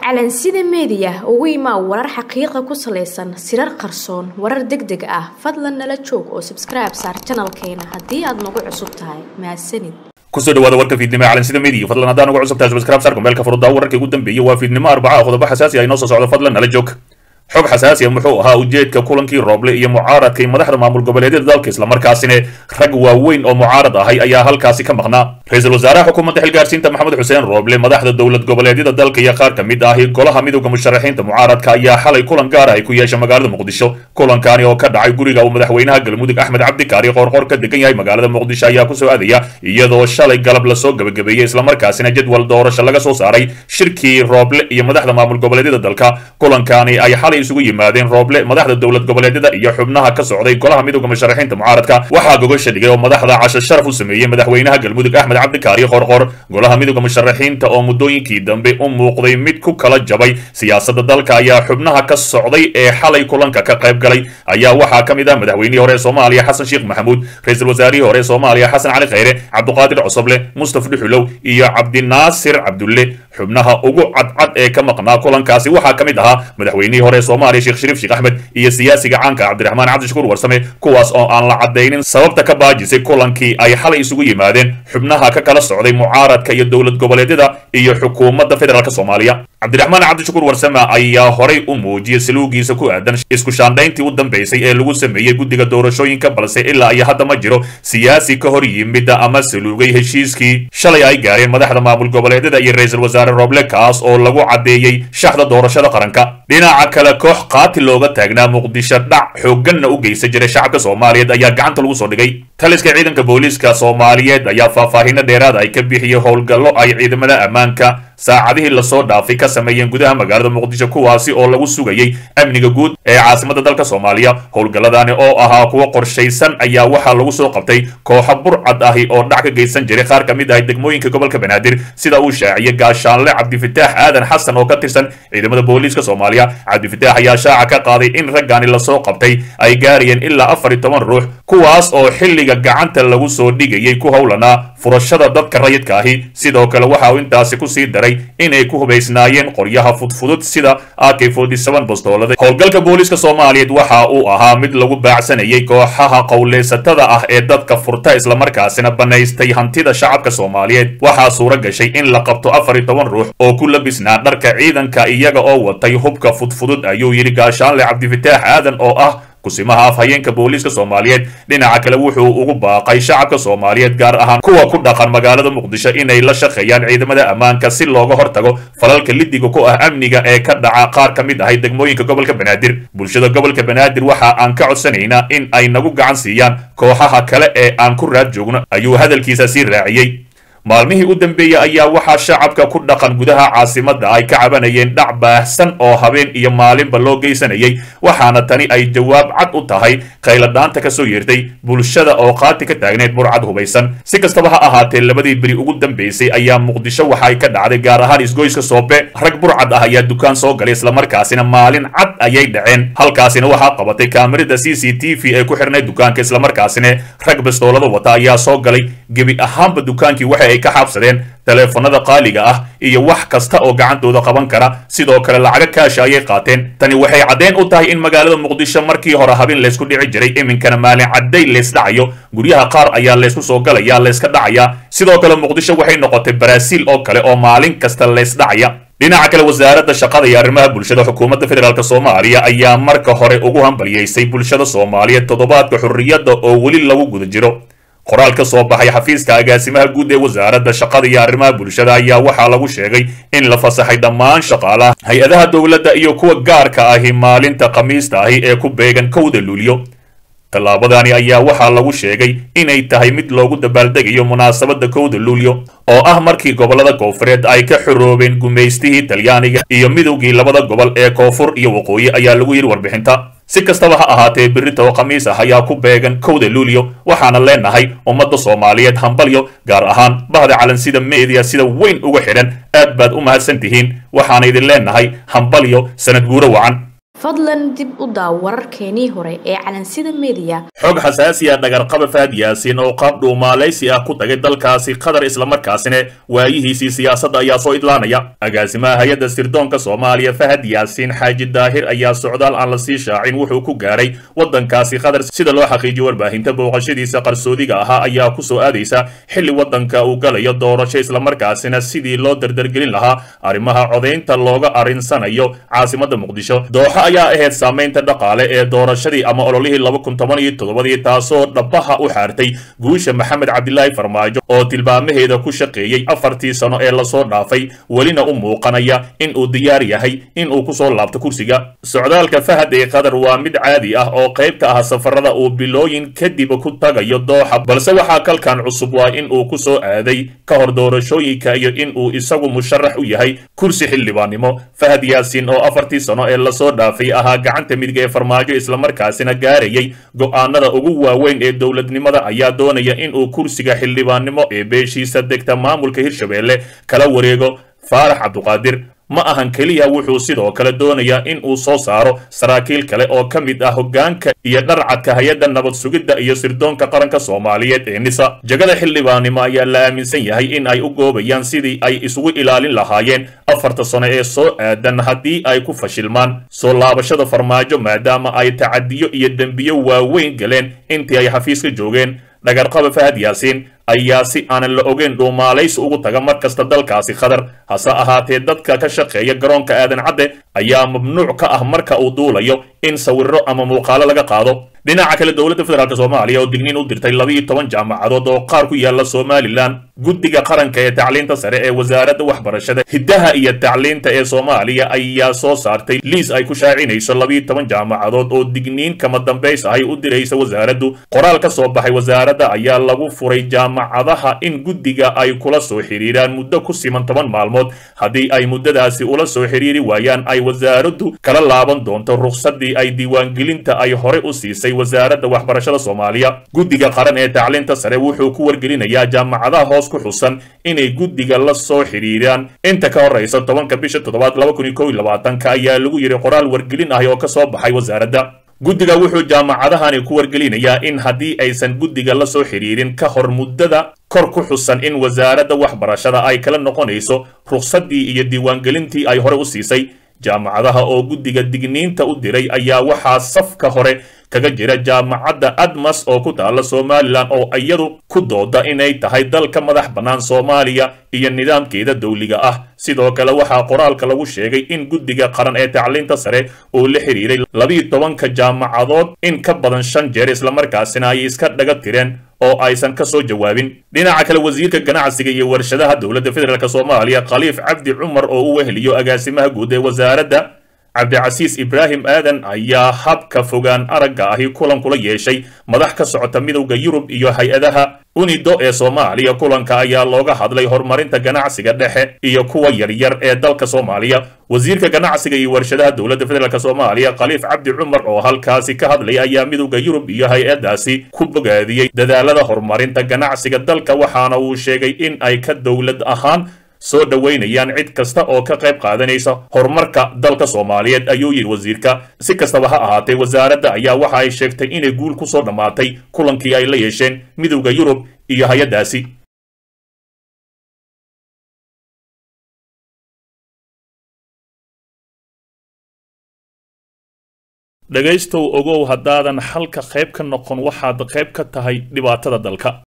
calansida media ugu imaa warar xaqiiqa ku saleysan sirar qarsoon warar degdeg ah fadlan nala joog oo subscribe saar channelkeena haddii aad nagu cusub tahay mahadsanid kusoo dhawaada warka fiidnimo calansida media fadlan haddaan ugu cusub tahay subscribe saar kumeelka furudda wararkii ugu dambeeyay waa fiidnimo arbaca qodobo xasaasi ah inoo soo socdo fadlan nala joog xog xasaasi ah muxuu ahaa ujeedka kulankii Rooble iyo mucaaradka madaxda maamul goboleedyada dalka isla markaasina rag waaweyn oo mucaarad ahay ayaa halkaasi ka maqnaa ra'iisul wasaaraha xukuumadda xilgaarsiinta Maxamed Xuseen Rooble madaxda dowlad goboleedyada dalka iyo qaar kamid ah golaha midowga musharaxiinta mucaaradka ayaa xalay kulan gaar ah ku yeeshay magaalada Muqdisho kulankaani oo ka dhacay guriga uu madaxweynaha galmudug Axmed Cabdi Kaari qorqor ka degan yahay magaalada Muqdisho ayaa ku soo aadaya iyadoo shalay galab la soo gabagabeeyay isla markaasina jadwal doorasho laga soo saaray shirkii Rooble iyo madaxda maamul goboleedyada dalka kulankaani ay xalay isugu yimaadeen Rooble madaxda dowlad goboleedyada iyo xubnaha ka socday golaha midowga musharaxiinta mucaaradka waxa gogosha dhigay oo madaxda casho sharaf u sameeyay madaxweynaha galmudug Axmed Cabdi Kaari qorqor golaha midowga musharaxiinta oo muddooyinkii dambe u muuqday mid ku kala jabay siyaasadda dalka ayaa xubnaha ka socday ee xalay kulanka ka qayb galay ayaa waxa kamid ah madaxweynihii hore Soomaaliya Xasan Sheekh Maxamuud ra'iisul wasaarihii hore Soomaaliya Xasan Cali Khayre Cabduqaadir Cusuble Mustafa Dhuxulow iyo Cabdi Naasir Cabdulle xubnaha ugu cadcad ee ka maqnaa kulankaasi waxa kamid ahaa madaxweynihii hore Soomaaliya Sheekh Shariif Sheekh Axmed iyo siyaasiga caanka Cabdiraxmaan Cabdishakuur Warsame kuwaas oo aan la cadeynin sababta ka baajisay kulankii ay xalay isugu yimaadeen xubnaha ka kala socday mucaaradka iyo dowlad goboleedyada iyo xukuumadda federaalka Soomaaliya Cabdiraxmaan Cabdishakuur Warsame ayaa horay u muujiyay saluugiisa ku aadan isku shaandayntii u dambeysay ee lagu sameeyay guddiga doorashooyinka balse ilaa ay hadda ma jiro siyaasi ka hor yimid ama saluugay heshiiskii shalay ay gaareen madaxda maamul goboleedyada iyo ra'iisul wasaare Rooble kaas oo lagu cadeeyay shaxda doorashada qaranka dhinaca kale koox qaati looga taagnaa Muqdisho dhac xooggan u geysan jiray shacabka Soomaaliyeed ayaa gacanta lagu soo dhigay taliska ciidanka booliska Soomaaliyeed ayaa faahfaahin dheeraad ay ka bixiyay howlgallo ay ciidamada ammaanka saacadihii la soo dhaafay ka sameeyeen gudaha magaalada Muqdisho kuwaasi oo lagu sugayay amniga guud ee caasimadda dalka Soomaaliya howlgalladani oo ahaa kuwa qorsheysan ayaa waxa lagu soo qabtay kooxo burcad ah oo dhac ka geysan jiray qaar kamid ah degmooyinka gobolka Banaadir sida uu shaaciyay gaashaanle Cabdifataax Aadan Xasan oo ka tirsan ciidamada booliska Soomaaliya Cabdifataax ayaa shaaca ka qaaday in raggaani la soo qabtay ay gaarayeen ilaa 14 ruux kuwaas oo xilliga gacanta lagu soo dhigayay ku howlanaa furashada dadka rayidka ahi sidoo kale waxa uu intaasi ku sii daray inay ku hubaysnaayeen qoryaha fudfudud sida AK47 bastoolada howlgalka booliska Soomaaliyeed waxa uu ahaa mid lagu baacsanayay kooxaha qowleysatada ah ee dadka furta isla markaasina banaystay hantida shacabka Soomaaliyeed waxa suura gashay in la qabto 14 ruux oo ku labisnaa dharka ciidanka iyaga oo watay hubka fudfudud ayuu yiri gaashaanle Cabdifataax Aadan oo ah kusimaha afhayeenka booliska Soomaaliyeed dhinaca kale wuxuu ugu baaqay shacabka Soomaaliyeed gaar ahaan kuwa ku dhaqan magaalada Muqdisho inay la shaqeeyaan ciidamada ammaanka si looga hortago falalka lidiga ku ah amniga ee ka dhaca qaar kamid ah degmooyinka gobolka Banaadir bulshada gobolka Banaadir waxa aan ka codsanaynaa in ay nagu gacan siiyaan kooxaha kale ee aan ku raad joogno ayuu hadalkiisa sii raaciyay maalmihii u dambeeyay ayaa waxa shacabka ku dhaqan gudaha caasimadda ay ka cabanayeen dhac baahsan oo habeen iyo maalinba loo geysanayay waxaana tani ay jawaab cad u tahay qayladaanta ka soo yeertay bulshada oo qaati ka taagneed burcad hubaysan si kastaba ha ahaatee labadii beri ugu dambeysay ayaa Muqdisho waxa ay ka dhacday gaar ahaan isgoyska Soobe rag burcad ah ayaa dukaan soo galay isla markaasina maalin cad ayay dhaceen halkaasina waxa qabatay kaamirada CCTV ee ku xirnay dukaanka isla markaasina rag bastoolada wata ayaa soo galay gebi ahaanba dukaankii waxa ay ka xabsadeen teleefanada qaaliga ah iyo wax kasta oo gacantooda qaban kara sidoo kale lacag kaash ayay qaateen tani waxay cadeen u tahay in magaalada Muqdisho markii hore habeen la isku dhici jiray iminkana maalin caday la isdhacayo guryaha qaar ayaa la isku soo galaya la iska dhacaya sidoo kale Muqdisho waxay noqotay Brazil oo kale oo maalin kasta la isdhacaya dhinaca kale wasaaradda shaqada iyo arrimaha bulshada xukuumadda federaalka Soomaaliya ayaa marka hore ugu hambalyeysay bulshada Soomaaliyeed toddobaadka xurriyadda oo wali lagu guda jiro qoraal ka soo baxay xafiiska agaasimaha guud ee wasaaradda shaqada iyo arrimaha bulshada ayaa waxa lagu sheegay in la fasaxay dhammaan shaqaalaha hay'adaha dawladda iyo kuwa gaarka ah maalinta Khamiista ah ee ku beegan 1 Luulyo tallaabadani ayaa waxa lagu sheegay inay tahay mid loogu dabaaldegayo munaasabadda 1 Luulyo oo ah markii gobolada Koonfureed ay ka xoroobeen gumeystihii Talyaaniga iyo midowgii labada gobol ee Koonfur iyo Waqooyi ayaa lagu yiri warbixinta si kastaba ha ahaatee berrito Khamiis ah ayaa ku beegan 1 Luulyo waxaana leenahay ummadda Soomaaliyeed hambalyo gaar ahaan bahda calansida media sida weyn uga xiran aad baad u mahadsantihiin waxaana idin leenahay hambalyo sanad guuro wacan fadlan dib u daaw wararkeenii hore ee calansida media xog xasaasi ah dhagarqaba Fahad Yaasiin oo qaab dhuumaaleysi ah ku tagay dalkaasi Qatar isla markaasina waayihiisii siyaasadda ayaa soo idlaanaya agaasimaha hay'adda sirdoonka Soomaaliya Fahad Yaasiin Xaaji Daahir ayaa socdaal aan la sii shaacin wuxuu ku gaaray wadankaasi Qatar sida loo xaqiijiyo warbaahinta booqashadiisa qarsoodiga ahaa ayaa ku soo aadaysa xilli wadanka uu galayo doorasho isla markaasina sidii loo dardargelin lahaa arrimaha codeynta looga arinsanayo caasimadda Muqdisho dooxa ayaa ahayd saameynta dhaqaale ee doorashadii ama ololihii 2017 taasoo dhabaha u xaartay guusha Maxamed Cabdilaahi Farmaajo oo tilmaamaheeda ku shaqeeyay 4 sano ee la soo dhaafay walina u muuqanaya in uu diyaar yahay in uu ku soo laabto kursiga socdaalka Fahad ee Qatar waa mid caadi ah oo qayb ka ah safarada uu bilooyin kadib ku tagayo dooxa balse waxa kalkan cusub waa in uu ku soo aaday ka hor doorashooyinka iyo in uu isagu musharax u yahay kursi xildhibaannimo Fahad Yaasiin oo 4 sano ee la soo dhaafay ahaa gacanta midig ee Farmaajo isla markaasina gaarayay go'aanada ugu waaweyn ee dawladnimada ayaa doonaya in uu kursiga xildhibaannimo ee beeshiisa degta maamulka Hirshabelle kala wareego Faarax Cabduqaadir ma ahan kaliya wuxuu sidoo kale doonayaa in uu soo saaro saraakiil kale oo ka mid ah hoggaanka iyo dharcadka hay'adda nabad sugidda iyo sirdoonka qaranka Soomaaliyeed ee NISA jagada xildhibaannimo ayaa la aaminsan yahay in ay u goobayaan sidii ay isugu ilaalin lahaayeen 4 sano ee soo aadan haddii ay ku fashilmaan soo laabashada Farmaajo maadaama ay tacadiyo iyo dambiyo waaweyn galeen intii ay xafiiska joogeen dhagarqaba Fahad Yaasiin ayaa si aan la ogeyn dhuumaalays ugu taga markasta dalkaasi Qatar hase ahaatee dadka ka shaqeeya garoonka aadan cadde ayaa mamnuuc ka ah marka uu duulayo in sawirro ama muuqaalo laga qaado dhinaca kale dawladda federaalka Soomaaliya oo digniin u dirtay 12 jaamacadood oo qaar ku yaala Somaliland guddiga qaranka ee tacliinta sare ee wasaaradda waxbarashada hiddaha iyo tacliinta ee Soomaaliya ayaa soo saartay liis ay ku shaacinayso 12 jaamacadood oo digniin kama dambeys ah ay u diraysa wasaaraddu qoraal ka soo baxay wasaaradda ayaa lagu furay jaamacadaha in guddiga ay kula soo xiriiraan muddo ku siman 10 maalmood haddii ay muddadaasi ula soo xiriiri waayaan ay wasaaraddu kala laaban doonto ruqsaddii ay diiwaangelinta ay hore u siisay wasaaradda waxbarashada Soomaaliya guddiga qaran ee tacliinta sare wuxuu ku wargelinayaa jaamacadaha hoos ku xusan inay guddiga la soo xiriiraan inta ka horeysa 10 bisha 7 2021 ayaa lagu yiri qoraal wargelin ah oo ka soo baxay wasaaradda guddiga wuxuu jaamacadahani ku wargelinayaa in haddii aysan guddiga la soo xiriirin ka hor muddada kor ku xusan in wasaaradda waxbarashada ay kala noqonayso ruqsaddii iyo diiwaangelintii ay hore u siisay jaamacadaha oo guddiga digniinta u diray ayaa waxaa safka hore kaga jira jaamacadda Admas oo ku taala Somaliland oo iyadu ku dooda inay tahay dalka madax bannaan Soomaaliya iyo nidaamkeeda dawliga ah sidoo kale waxaa qoraalka lagu sheegay in guddiga qaran ee tacliinta sare uu la xiriiray 12 jaamacadood in ka badan 5 jeer isla markaasina ay iska dhaga tireen oo aysan ka soo jawaabin dhinaca kale wasiirka ganacsiga iyo warshadaha dawladda federaalka Soomaaliya Khaliif Cabdi Cumar oo u weheliyo agaasimaha guud ee wasaaradda Cabdicasiis Ibraahim Aadan ayaa habka fogaan aragga ahi kulan kula yeeshay madax ka socota midowga Yurub iyo hay'adaha UNIDO ee Soomaaliya kulanka ayaa looga hadlay horumarinta ganacsiga dhexe iyo kuwa yaryar ee dalka Soomaaliya wasiirka ganacsiga iyo warshadaha dawladda federaalka Soomaaliya Khaliif Cabdi Cumar oo halkaasi ka hadlay ayaa midowga Yurub iyo hay'adaasi ku bogaadiyay dadaalada horumarinta ganacsiga dalka waxaana uu sheegay in ay ka dawlad ahaan soo dhaweynayaan cid kasta oo ka qayb qaadanaysa horumarka dalka Soomaaliyeed ayuu yiri wasiirka si kastaba ha ahaatee wasaaradda ayaa waxa ay sheegtay inay guul ku soo dhamaatay kulankii ay la yeesheen midowga Yurub iyo hay'adaasi dhagaystow ogow haddaadan halka qayb ka noqon waxaad qayb ka tahay dhibaatada dalka